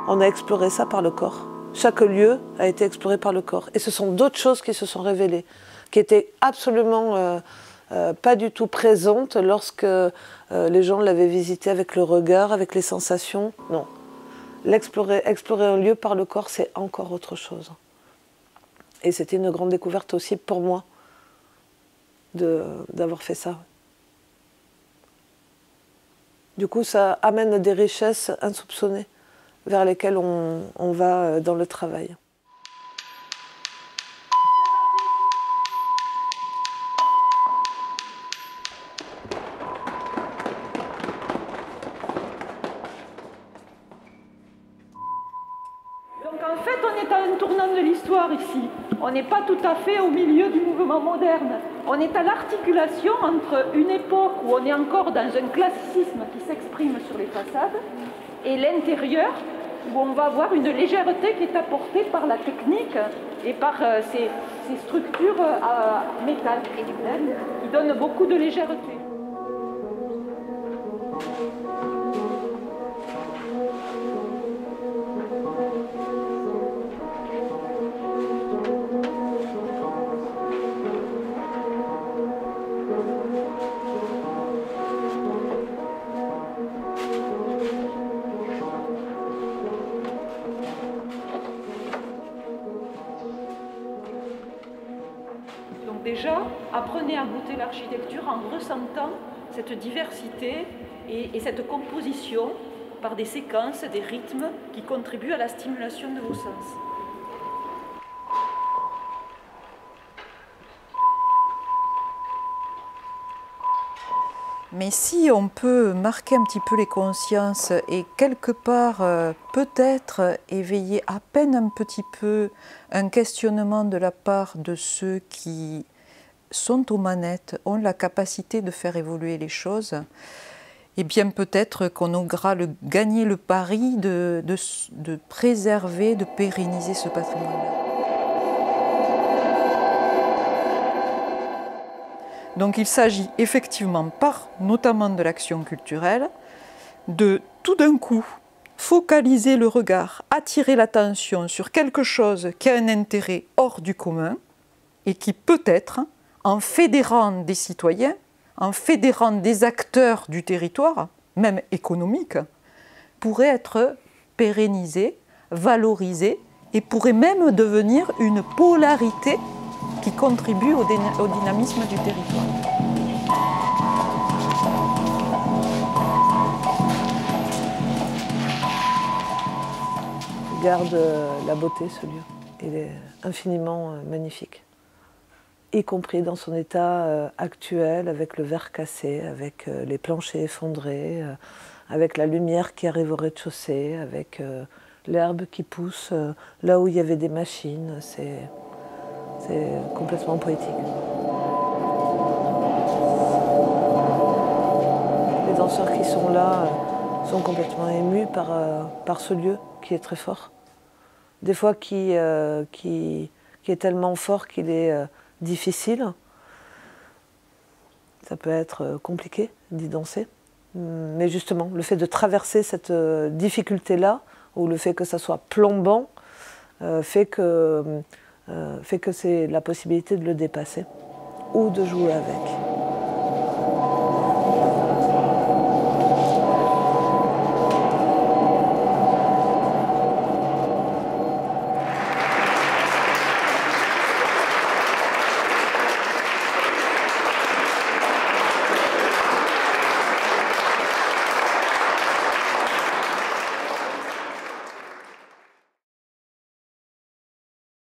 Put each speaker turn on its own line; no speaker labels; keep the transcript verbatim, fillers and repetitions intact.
on a exploré ça par le corps. Chaque lieu a été exploré par le corps. Et ce sont d'autres choses qui se sont révélées, qui étaient absolument euh, euh, pas du tout présentes lorsque euh, les gens l'avaient visité avec le regard, avec les sensations. Non. L'explorer, explorer un lieu par le corps, c'est encore autre chose. Et c'était une grande découverte aussi pour moi d'avoir fait ça. Du coup, ça amène des richesses insoupçonnées vers lesquelles on, on va dans le travail.
Donc en fait, on est à un tournant de l'histoire ici. On n'est pas tout à fait au milieu du mouvement moderne. On est à l'articulation entre une époque où on est encore dans un classicisme qui s'exprime sur les façades et l'intérieur où on va avoir une légèreté qui est apportée par la technique et par euh, ces, ces structures à euh, métal qui donnent beaucoup de légèreté. Donc déjà, apprenez à goûter l'architecture en ressentant cette diversité et, et cette composition par des séquences, des rythmes qui contribuent à la stimulation de vos sens.
Mais si on peut marquer un petit peu les consciences et quelque part euh, peut-être éveiller à peine un petit peu un questionnement de la part de ceux qui sont aux manettes, ont la capacité de faire évoluer les choses, eh bien peut-être qu'on aura le, gagné le pari de, de, de préserver, de pérenniser ce patrimoine-là. Donc il s'agit effectivement, par notamment de l'action culturelle, de tout d'un coup focaliser le regard, attirer l'attention sur quelque chose qui a un intérêt hors du commun et qui peut-être, en fédérant des citoyens, en fédérant des acteurs du territoire, même économiques, pourrait être pérennisé, valorisé et pourrait même devenir une polarité qui contribue au, au dynamisme du territoire.
Il garde la beauté, ce lieu. Il est infiniment magnifique, y compris dans son état actuel, avec le verre cassé, avec les planchers effondrés, avec la lumière qui arrive au rez-de-chaussée, avec l'herbe qui pousse là où il y avait des machines. C'est complètement poétique. Les danseurs qui sont là sont complètement émus par, par ce lieu qui est très fort. Des fois qui, euh, qui, qui est tellement fort qu'il est euh, difficile. Ça peut être compliqué d'y danser. Mais justement, le fait de traverser cette difficulté-là, ou le fait que ça soit plombant, euh, fait que, euh, fait que c'est la possibilité de le dépasser ou de jouer avec.